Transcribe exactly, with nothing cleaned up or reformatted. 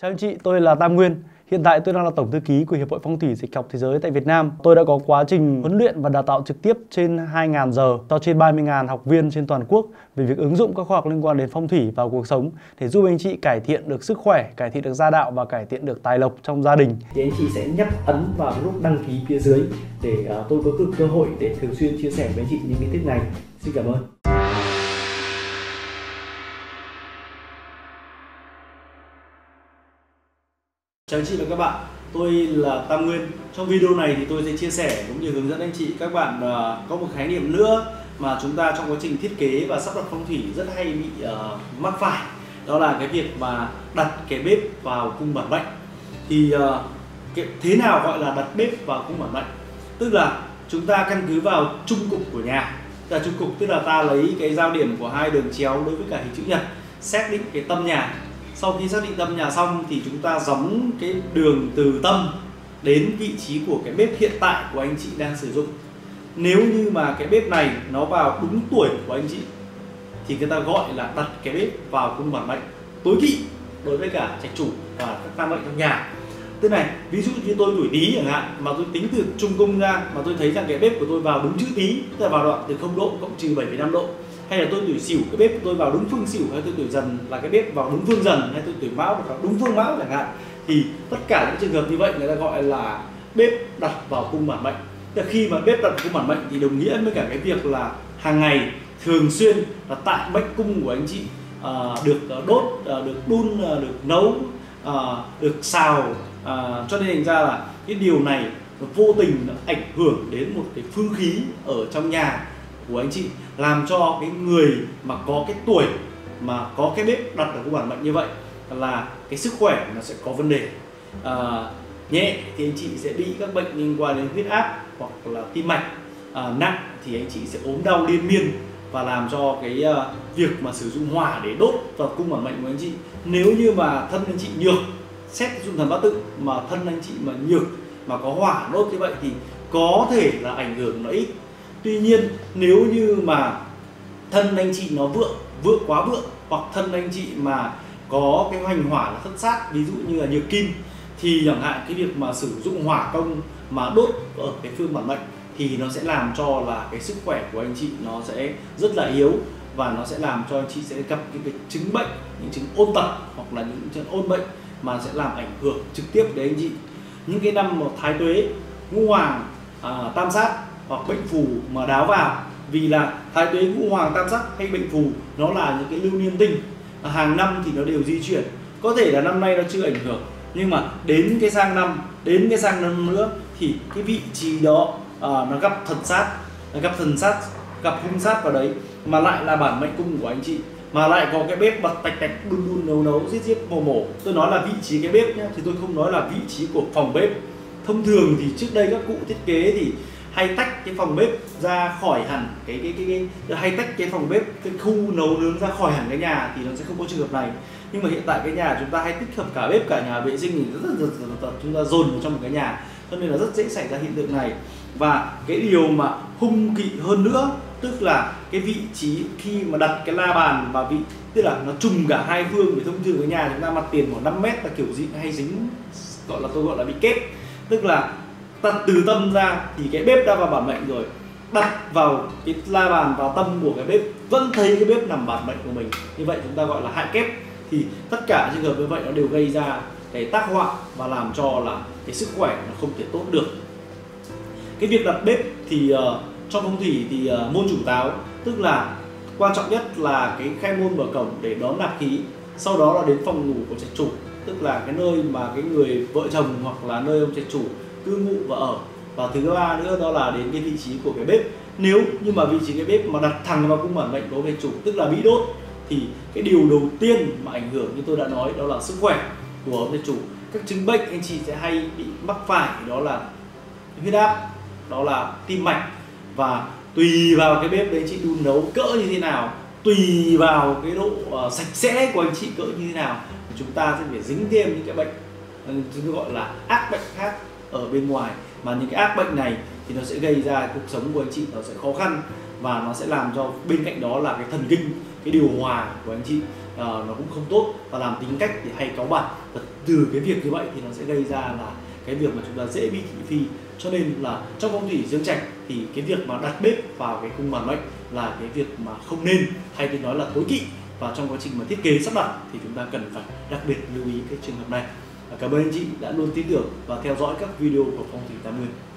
Chào anh chị, tôi là Tam Nguyên. Hiện tại tôi đang là Tổng thư ký của Hiệp hội Phong thủy Dịch học Thế giới tại Việt Nam. Tôi đã có quá trình huấn luyện và đào tạo trực tiếp trên hai nghìn giờ cho trên ba mươi nghìn học viên trên toàn quốc về việc ứng dụng các khoa học liên quan đến phong thủy vào cuộc sống để giúp anh chị cải thiện được sức khỏe, cải thiện được gia đạo và cải thiện được tài lộc trong gia đình. Thì anh chị sẽ nhấp ấn vào nút đăng ký phía dưới để uh, tôi có được cơ hội để thường xuyên chia sẻ với anh chị những cái tips này. Xin cảm ơn. Chào anh chị và các bạn, tôi là Tam Nguyên. Trong video này thì tôi sẽ chia sẻ cũng như hướng dẫn anh chị các bạn uh, có một khái niệm nữa mà chúng ta trong quá trình thiết kế và sắp đặt phong thủy rất hay bị uh, mắc phải. Đó là cái việc mà đặt cái bếp vào cung bản mệnh. Thì uh, cái, thế nào gọi là đặt bếp vào cung bản mệnh? Tức là chúng ta căn cứ vào trung cục của nhà. Là trung cục tức là ta lấy cái giao điểm của hai đường chéo đối với cả hình chữ nhật, xác định cái tâm nhà. Sau khi xác định tâm nhà xong thì chúng ta gióng cái đường từ tâm đến vị trí của cái bếp hiện tại của anh chị đang sử dụng. Nếu như mà cái bếp này nó vào đúng tuổi của anh chị thì người ta gọi là đặt cái bếp vào cung bản mệnh tối kỵ đối với cả trạch chủ và các tam mệnh trong nhà. Thế này, ví dụ như tôi tuổi Tý chẳng hạn, mà tôi tính từ trung cung ra mà tôi thấy rằng cái bếp của tôi vào đúng chữ Tý, tức là vào đoạn từ không độ cộng trừ bảy phẩy năm độ. Hay là tôi tuổi Sửu, cái bếp của tôi vào đúng phương Sửu, hay tôi tuổi Dần là cái bếp vào đúng phương Dần, hay tôi tuổi Mão vào đúng phương Mão chẳng hạn, thì tất cả những trường hợp như vậy người ta gọi là bếp đặt vào cung bản mệnh. Tức là khi mà bếp đặt vào cung bản mệnh thì đồng nghĩa với cả cái việc là hàng ngày thường xuyên là tại mệnh cung của anh chị uh, được đốt, uh, được đun, uh, được nấu, uh, được xào, uh, cho nên thành ra là cái điều này vô tình ảnh hưởng đến một cái phương khí ở trong nhà của anh chị, làm cho cái người mà có cái tuổi mà có cái bếp đặt ở cung bản mệnh như vậy là cái sức khỏe nó sẽ có vấn đề. À, nhẹ thì anh chị sẽ bị các bệnh liên quan đến huyết áp hoặc là tim mạch. À, nặng thì anh chị sẽ ốm đau liên miên và làm cho cái uh, việc mà sử dụng hỏa để đốt vào cung bản mệnh của anh chị. Nếu như mà thân anh chị nhược, xét dụng thần bát tự mà thân anh chị mà nhược mà có hỏa đốt như vậy thì có thể là ảnh hưởng nó ít. Tuy nhiên nếu như mà thân anh chị nó vượng, vượng quá vượng, hoặc thân anh chị mà có cái hoành hỏa là thất sát, ví dụ như là nhược kim, thì chẳng hạn cái việc mà sử dụng hỏa công mà đốt ở cái phương bản mệnh thì nó sẽ làm cho là cái sức khỏe của anh chị nó sẽ rất là yếu, và nó sẽ làm cho anh chị sẽ gặp những cái chứng bệnh, những chứng ôn tật hoặc là những chứng ôn bệnh mà sẽ làm ảnh hưởng trực tiếp đến anh chị. Những cái năm mà thái tuế, ngũ hoàng, à, tam sát hoặc bệnh phù mà đáo vào, vì là thái tuế, ngũ hoàng, tam sắc hay bệnh phù nó là những cái lưu niên tinh, hàng năm thì nó đều di chuyển. Có thể là năm nay nó chưa ảnh hưởng, nhưng mà đến cái sang năm, đến cái sang năm nữa thì cái vị trí đó à, nó gặp thần sát, nó gặp thần sát, gặp hung sát vào đấy, mà lại là bản mệnh cung của anh chị, mà lại có cái bếp bật tạch tạch, đun đun nấu nấu, giết giết mổ mổ. Tôi nói là vị trí cái bếp nhé, thì tôi không nói là vị trí của phòng bếp. Thông thường thì trước đây các cụ thiết kế thì hay tách cái phòng bếp ra khỏi hẳn cái cái cái, cái hay tách cái phòng bếp, cái khu nấu nướng ra khỏi hẳn cái nhà thì nó sẽ không có trường hợp này. Nhưng mà hiện tại cái nhà chúng ta hay tích hợp cả bếp cả nhà vệ sinh thì rất là, rất, rất, rất, rất chúng ta dồn vào trong một cái nhà, cho nên là rất dễ xảy ra hiện tượng này. Và cái điều mà hung kỵ hơn nữa, tức là cái vị trí khi mà đặt cái la bàn và vị, tức là nó trùng cả hai phương. Vì thông thường cái nhà chúng ta mặt tiền khoảng năm mét là kiểu gì hay dính, gọi là tôi gọi là bị kép, tức là đặt từ tâm ra thì cái bếp đã vào bản mệnh rồi, đặt vào cái la bàn vào tâm của cái bếp vẫn thấy cái bếp nằm bản mệnh của mình, như vậy chúng ta gọi là hại kép. Thì tất cả trường hợp như vậy nó đều gây ra cái tác họa và làm cho là cái sức khỏe nó không thể tốt được. Cái việc đặt bếp thì uh, trong phong thủy thì uh, môn chủ táo, tức là quan trọng nhất là cái khai môn mở cổng để đón nạp khí, sau đó là đến phòng ngủ của trạch chủ, tức là cái nơi mà cái người vợ chồng hoặc là nơi ông trạch chủ cư ngụ và ở. Và thứ ba nữa đó là đến cái vị trí của cái bếp. Nếu như mà vị trí cái bếp mà đặt thẳng vào cung bản mệnh của trạch chủ, tức là bị đốt, thì cái điều đầu tiên mà ảnh hưởng như tôi đã nói đó là sức khỏe của ông trạch chủ. Các chứng bệnh anh chị sẽ hay bị mắc phải đó là huyết áp, đó là tim mạch, và tùy vào cái bếp đấy anh chị đun nấu cỡ như thế nào, tùy vào cái độ uh, sạch sẽ của anh chị cỡ như thế nào, chúng ta sẽ phải dính thêm những cái bệnh chúng tôi gọi là ác bệnh khác ở bên ngoài. Mà những cái ác bệnh này thì nó sẽ gây ra cuộc sống của anh chị nó sẽ khó khăn, và nó sẽ làm cho bên cạnh đó là cái thần kinh, cái điều hòa của anh chị uh, nó cũng không tốt, và làm tính cách thì hay cáu bẳn, và từ cái việc như vậy thì nó sẽ gây ra là cái việc mà chúng ta dễ bị thị phi. Cho nên là trong phong thủy dương trạch thì cái việc mà đặt bếp vào cái cung bản mệnh là cái việc mà không nên, hay thì nói là tối kỵ, và trong quá trình mà thiết kế sắp đặt thì chúng ta cần phải đặc biệt lưu ý cái trường hợp này. Cảm ơn anh chị đã luôn tin tưởng và theo dõi các video của Phong thủy Tam Nguyên.